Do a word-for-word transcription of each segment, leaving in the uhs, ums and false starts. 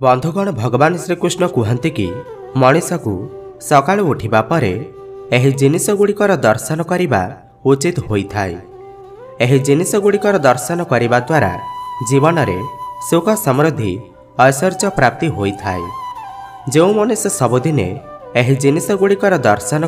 बंधुगण भगवान श्रीकृष्ण कहते कि मनीष को सका उठा पर यह जिनिस गुड़िकर दर्शन करने उचित होता है। यह जिनिस गुड़िकर दर्शन करने द्वारा जीवन में सुख समृद्धि ऐश्वर्य प्राप्ति होता है। जो मनीष सबुदिने यह जिनिस गुड़िकर दर्शन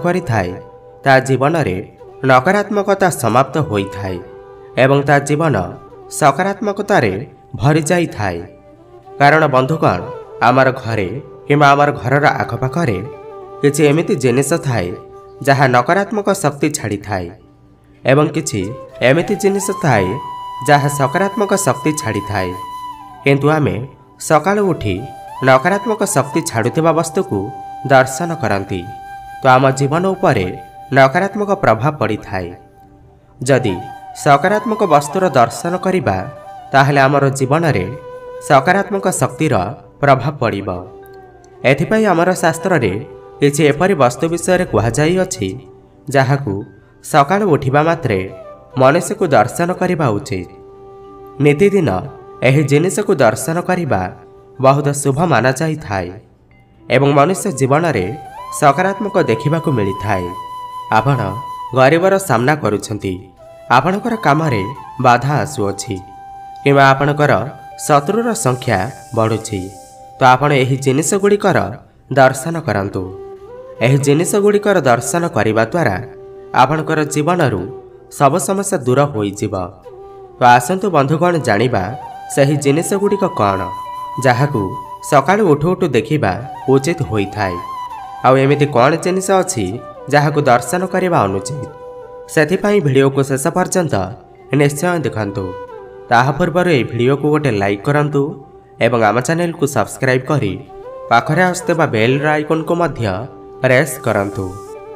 करें जीवन में नकारात्मकता समाप्त होता है एवं ता जीवन सकारात्मकतार भरी जाए। कारण बंधुगण आमर घरे कि आमर घर आखपाखे किसी एमती जिनिस थाए जहाँ नकारात्मक शक्ति छाड़ी थाए एवं किसी एमती जिनिस थाए जहाँ सकारात्मक शक्ति छाड़ी थाए। किंतु आमे सकाल उठी नकारात्मक शक्ति छाड़ुवा वस्तु को दर्शन करती तो आम जीवन उपर नकारात्मक प्रभाव पड़ी थाए। जदि सकारात्मक वस्तुर दर्शन करिबा ताहले आमर जीवन में सकारात्मक शक्तिर प्रभाव पड़िब। एथिपाई आमर शास्त्र रे किछि एपरि वस्तु विषय कहुछि जहाकू सकाळ उठिबा मात्रे मनुष्य को दर्शन करिबा उचित। नितिदिन एह जिनिस को दर्शन करिबा बहुत शुभ माना जाइथाय एवं मनुष्य जीवन में सकारात्मक देखिबाकू मिलिथाय। आपण गरीबर सामना करुछंती, आपणकर कामरे बाधा आसुअछि किंवा आपणकर शत्रुर संख्या बढ़ुछि तो आपण एही जिनिस गुड़िकर दर्शन करंतु। एही जिनिस गुड़िकर दर्शन करिबा द्वारा आपणकर जीवनरू सब समस्या दूर होइजिब। तो आसंतु बंधुगण जानिबा सही जिनिस गुड़िक कौन जहाकू सकाळु उठु उठु देखिबा उचित होइथाय। आउ एमिति कौन जिनिस अछि जहाकू दर्शन करिबा अनुचित। सेथिपाई वीडियो को शेष पर्यंत निश्चय देखंतु। ताहा पूर्व ए वीडियो को गोटे लाइक करंतु एवं आम चैनल को सब्सक्राइब करी पाखरे आसुवा बेल आइकन को मध्य प्रेस करंतु।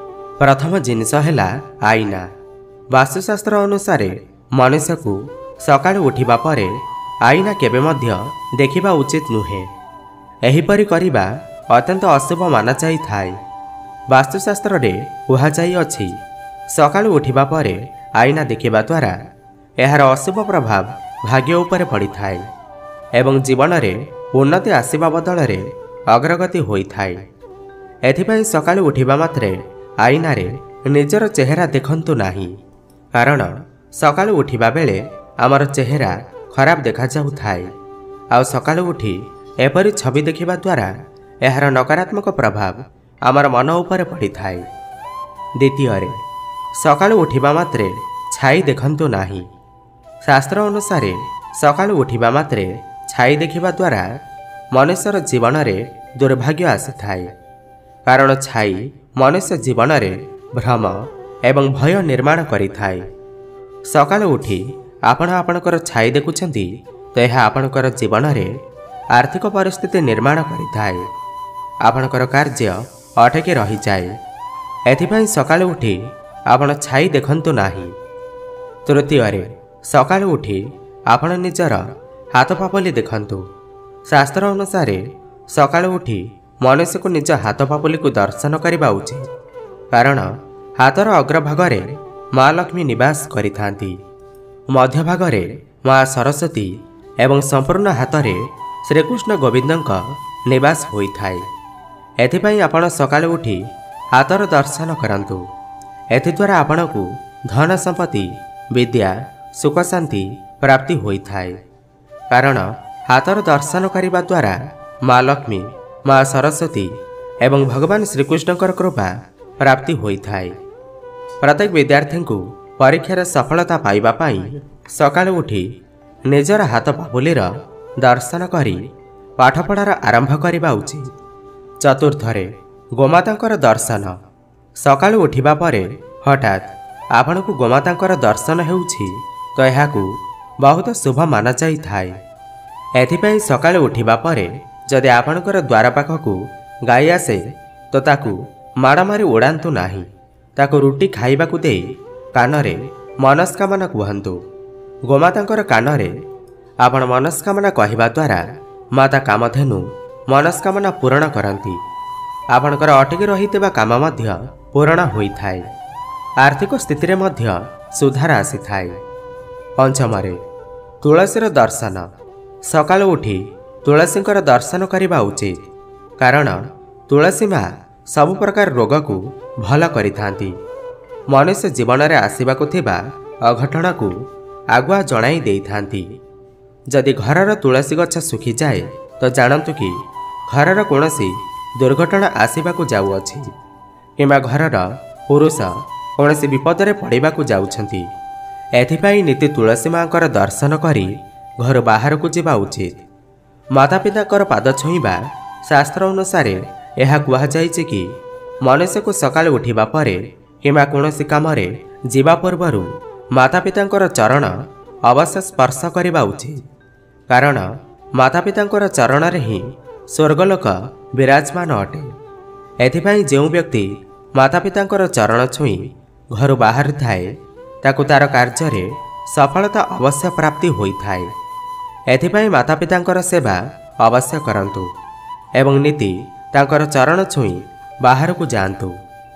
प्रथम जिनिस हैला आईना। वास्तुशास्त्र अनुसार मनुष्य को सकाळु उठिबा परे आईना केबे मध्य देखिबा उचित नुहे। एहिपरि करिबा अत्यंत अशुभ माना जाइथाय। वास्तुशास्त्र रे कुहा जाई अछि सकाळु उठिबा परे आईना देखिबा द्वारा एहार अशुभ प्रभाव भाग्य उपर पड़ी थाए एवं जीवन में उन्नति आसवा बदल में अग्रगति होइथाय। एथिपाई सकाळु उठिबा मात्रे आईना रे निजर चेहरा देखंतु नाही, कारण सकाळु उठिबा बेले आमर चेहरा खराब देखा जाउ थाए। आ सकाळु उठी एपरि छवि देखिबा द्वारा एहार नकारात्मक प्रभाव आमर मन उपर पड़ी थाए। द्वितीय रे सकाळु उठिबा मात्रे छाई देखंतु नाही। शास्त्र अनुसार सकाळु उठिबा मात्रे छाई देखिबा द्वारा मनुष्यर जीवन में दुर्भाग्य आसी थाए। कारण छाई मनुष्य जीवन में भ्रम एवं भय निर्माण करि थाए। सकाळु उठी आपण आपणकर छाई देखुछंती तो यह आपणकर जीवन में आर्थिक परिस्थिति निर्माण करि थाए। आपणकर कार्य अटकी रही जाए। एथिपाई सकाळु उठी आपण छाई देखंतु नाही। तृतीय रे सकाळु उठी आपण निजर हाथ पापली देखंतु। शास्त्र अनुसार सकाळु उठी मनुष्य को निज हाथ पापली को दर्शन करने उचित, कारण हाथर अग्रभागे माँ लक्ष्मी निवास करिथांती, मध्य भागरे माँ सरस्वती एवं संपूर्ण हाथ में श्रीकृष्ण गोविंदक निवास होइथाय। एथिपाई आपण सकाळु उठी हाथर दर्शन करंतु। एथिद्वारा आपणकू धन संपत्ति विद्या सुख शांति प्राप्ति होइथाय। कारण हाथर दर्शन करने द्वारा माँ लक्ष्मी माँ सरस्वती एवं भगवान श्रीकृष्णकर कृपा प्राप्ति होइथाय। प्रत्येक विद्यार्थी को परीक्षार सफलता पाइबा पाई सकाळु उठी निजर हाथ पापुलीर दर्शन करी पाठपढ़ार आरंभ करने उचित। चतुर्थरे गोमातांकर दर्शन। सकाळु उठिबा परे हठात आपण को गोमातांकर दर्शन हेउछि तो यहाकू बहुत शुभ माना जाइथाय। एथिपाई सकाळु उठिबा परे जदि आपणकर द्वार पाखकू गाई आसे तो ताकू माड़ मारी उड़ांतु नाही। ताकू रुटी खाइबाकू दे कानरे मनस्कामना कहंतु। गोमातांकर कानरे आपण मनस्कामना कहिबा द्वारा माता कामधेनु मनस्कामना पूर्ण करंती। आपणकर अटकी रहितबा काम मध्य पूर्ण होइथाय। आर्थिक स्थिति मध्य सुधार आसी थाए। पंचमरे तुलसीर दर्शन। सकाळु उठी तुलसीଙ୍କର दर्शन करने उचित कारण तुलसी माँ सब प्रकार रोग को भल करिथांती। मनुष्य जीवन में आसवाक अघटन को आगुआ जणाई देइथांती। जदि घरर तुलसी गछ सुखी जाए तो जानतु कि घरर कौनसी दुर्घटना आसवाक जाउअछि किंबा घरर पुरुष कौनसी विपदरे पड़ाक जाउछंती। एथिपाई नीति तुलसी माँकर दर्शन करी घर बाहर को जावा उचित। माता पिता पाद छुईबा शास्त्र अनुसार यह कहुଯାଇଛି कि मनुष्य को सकाल उठिबा परे किंबा कौनसी काम जीवा पूर्व माता पिता चरण अवश्य स्पर्श करने उचित कारण माता पिता चरण रे ही स्वर्गलोक विराजमान अटे। एथिपाई जो व्यक्ति माता पिता चरण छुई घर बाहर थाए ताकु तार कार्य सफलता अवश्य प्राप्ति होइथाए। एथिपाई माता पिता सेवा अवश्य करंतु एवं नीति तांकर चरण छुई बाहर को जातु।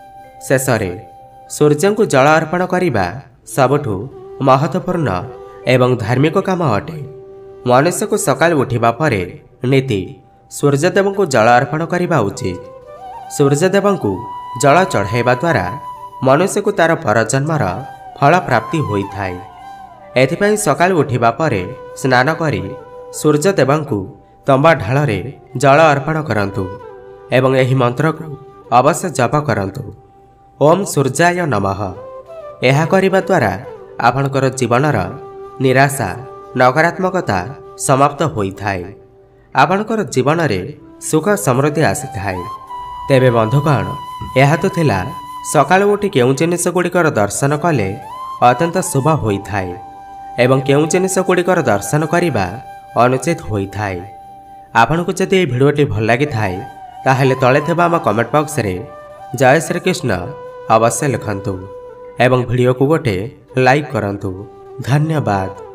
शेषरे सूर्य को जल अर्पण करने सबठु महत्वपूर्ण एवं धार्मिक काम अटे। मनुष्य को सकाल उठिबा परे नीति सूर्यदेव को जल अर्पण करने उचित। सूर्यदेव को जल चढ़ाइबा द्वारा मनुष्य को तार परजन्मर फल प्राप्ति होइथाए। एथिपाई सकाल उठिबा परे स्नान करी सूर्यदेव को तंबा ढाଳରେ जल अर्पण करंतु एवं एही मंत्र को अवश्य जप करंतु। ओम सूर्याय नमः। यह करिबा द्वारा आपणकर जीवनर निराशा नकारात्मकता समाप्त होइथाए। आपणकर जीवन रे सुख समृद्धि आसीथाए। तेबे बंधुगण यह तो थिला सकाळ उठी केउं जिनिस गुड़िकर दर्शन कले अत्यंत शुभ होइथाए एवं केउं जिनिस गुड़िकर दर्शन करिबा अनुचित होइथाए। आपनको जदि यह भिडियोटी भल लगी थाए ताहले तले थिबा आम कमेंट बॉक्स रे जय श्री कृष्ण अवश्य लिखंतु एवं भिडियो को गोटे लाइक करंतु। धन्यवाद।